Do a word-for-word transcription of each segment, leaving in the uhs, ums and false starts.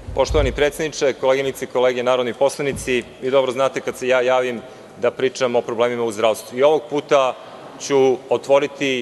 Poštovani predsedniče, koleginice i kolege narodni poslanici, vi dobro znate kad se ja javim da pričam o problemima u zdravstvu. I ovog puta ću otvoriti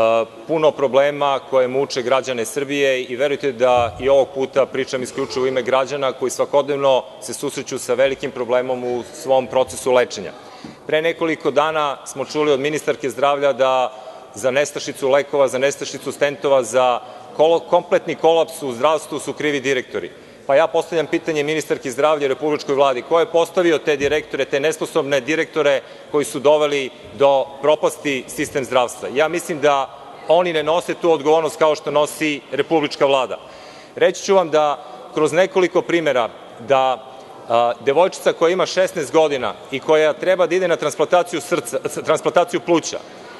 puno problema koje muče građane Srbije i verujte da i ovog puta pričam isključivo u ime građana koji svakodnevno se susreću sa velikim problemom u svom procesu lečenja. Pre nekoliko dana smo čuli od ministarke zdravlja da za nestašicu lekova, za nestašicu stentova, za kompletni kolaps u zdravstvu su krivi direktori. Pa ja postavljam pitanje ministarki zdravlja i Republičkoj vladi, ko je postavio te direktore, te nesposobne direktore koji su doveli do propasti sistem zdravstva? Ja mislim da oni ne nose tu odgovornost kao što nosi Republička vlada. Reći ću vam da kroz nekoliko primera da a, devojčica koja ima šesnaest godina i koja treba da ide na transplantaciju srca, transplantaciju pluća,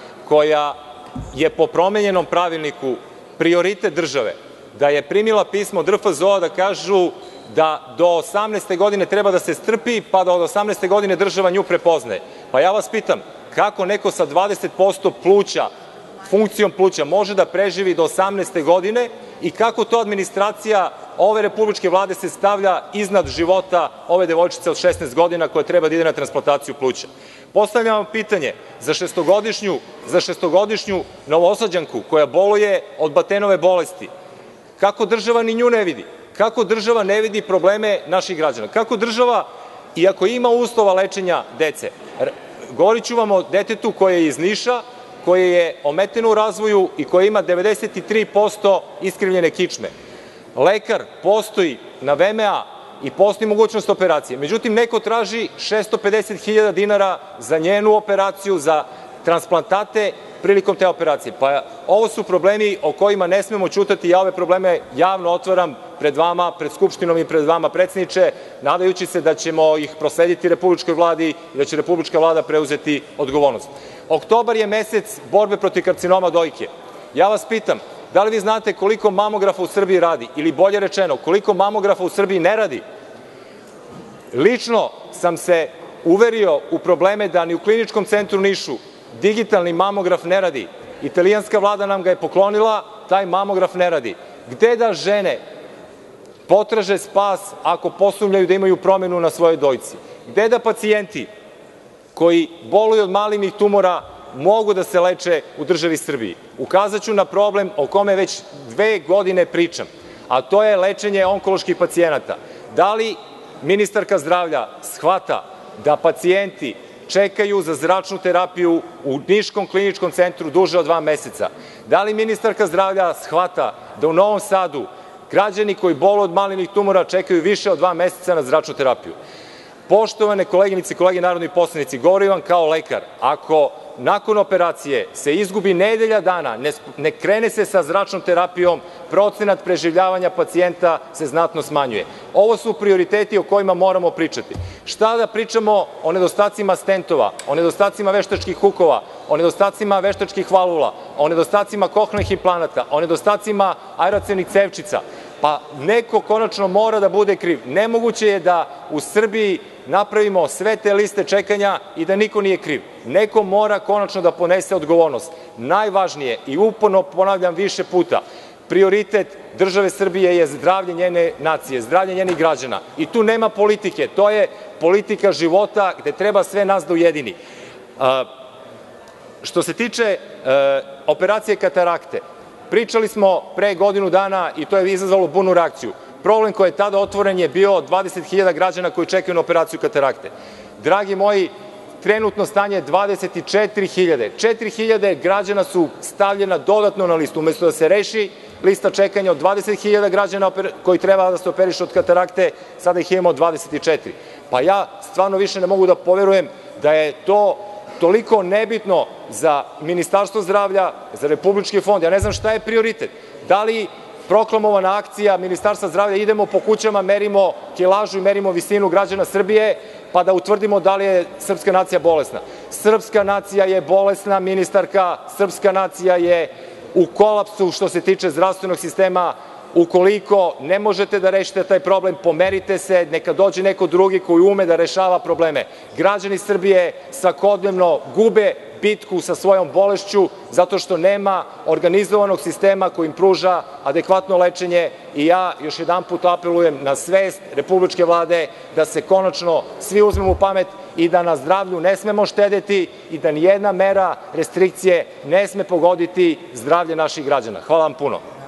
koja je po promenjenom pravilniku prioritet države, da je primila pismo od R F Z O da kažu da do osamnaeste godine treba da se strpi, pa da od osamnaeste godine država nju prepoznaje. Pa ja vas pitam, kako neko sa dvadeset posto pluća, funkcijom pluća, može da preživi do osamnaeste godine i kako to administracija ove Republičke vlade se stavlja iznad života ove devojčice od šesnaest godina koja treba da ide na transplantaciju pluća? Postavljam vam pitanje za šestogodišnju, za šestogodišnju Novosađanku koja boluje od Batenove bolesti. Kako država ni nju ne vidi? Kako država ne vidi probleme naših građana? Kako država, iako ima uslova lečenja dece, govorit ću vam o detetu koje je iz Niša, koje je ometeno u razvoju i koje ima devedeset tri posto iskrivljene kičme. Lekar postoji na V M A i postoji mogućnost operacije. Međutim, neko traži šesto pedeset hiljada dinara za njenu operaciju, za transplantate prilikom te operacije. Pa ovo su problemi o kojima ne smemo ćutati. Ja ove probleme javno otvaram pred vama, pred Skupštinom i pred vama, predsedniče, nadajući se da ćemo ih proslediti Republičkoj vladi i da će Republička vlada preuzeti odgovornost. Oktobar je mesec borbe protiv karcinoma dojke. Ja vas pitam, da li vi znate koliko mamografa u Srbiji radi? Ili bolje rečeno, koliko mamografa u Srbiji ne radi? Lično sam se uverio u probleme da ni u Kliničkom centru u Nišu digitalni mamograf ne radi. Italijanska vlada nam ga je poklonila, taj mamograf ne radi. Gde da žene potraže spas ako posumnjaju da imaju promenu na svojoj dojci? Gde da pacijenti koji boluju od malignih tumora mogu da se leče u državi Srbiji? Ukazat ću na problem o kome već dve godine pričam, a to je lečenje onkoloških pacijenata. Da li ministarka zdravlja shvata da pacijenti čekaju za zračnu terapiju u Niškom kliničkom centru duže od dva meseca? Da li ministarka zdravlja shvata da u Novom Sadu građani koji boluju od malignih tumora čekaju više od dva meseca na zračnu terapiju? Poštovane koleginice i kolege narodni poslanici, govorim vam kao lekar, ako nakon operacije se izgubi nedelja dana, ne, ne krene se sa zračnom terapijom, procenat preživljavanja pacijenta se znatno smanjuje. Ovo su prioriteti o kojima moramo pričati. Šta da pričamo o nedostacima stentova, o nedostacima veštačkih hukova, o nedostacima veštačkih valvula, o nedostacima kohlenih implanata, o nedostacima aerocenih cevčica? Pa neko konačno mora da bude kriv. Nemoguće je da u Srbiji napravimo sve te liste čekanja i da niko nije kriv. Neko mora konačno da ponese odgovornost. Najvažnije, i uporno ponavljam više puta, prioritet države Srbije je zdravlje njene nacije, zdravlje njenih građana. I tu nema politike, to je politika života gde treba sve nas da ujedini. A, što se tiče a, operacije katarakte, pričali smo pre godinu dana i to je izazvalo burnu reakciju. Problem koji je tada otvoren je bio dvadeset hiljada građana koji čekaju na operaciju katarakte. Dragi moji, trenutno stanje je dvadeset četiri hiljade. četiri hiljade građana su stavljena dodatno na listu. Umesto da se reši lista čekanja od dvadeset hiljada građana koji treba da se operišu od katarakte, sada ih imamo dvadeset četiri. Pa ja stvarno više ne mogu da poverujem da je to toliko nebitno za Ministarstvo zdravlja, za Republički fond. Ja ne znam šta je prioritet. Da li proklamovana akcija Ministarstva zdravlja idemo po kućama, merimo kilažu i merimo visinu građana Srbije, pa da utvrdimo da li je srpska nacija bolesna? Srpska nacija je bolesna, ministarka, srpska nacija je u kolapsu što se tiče zdravstvenog sistema. Ukoliko ne možete da rešite taj problem, pomerite se, neka dođe neko drugi koji ume da rešava probleme. Građani Srbije svakodnevno gube bitku sa svojom bolešću zato što nema organizovanog sistema koji im pruža adekvatno lečenje. I ja još jedanput apelujem na svest Republičke vlade da se konačno svi uzmemo u pamet i da na zdravlju ne smemo štedeti i da nijedna mera restrikcije ne sme pogoditi zdravlje naših građana. Hvala vam puno.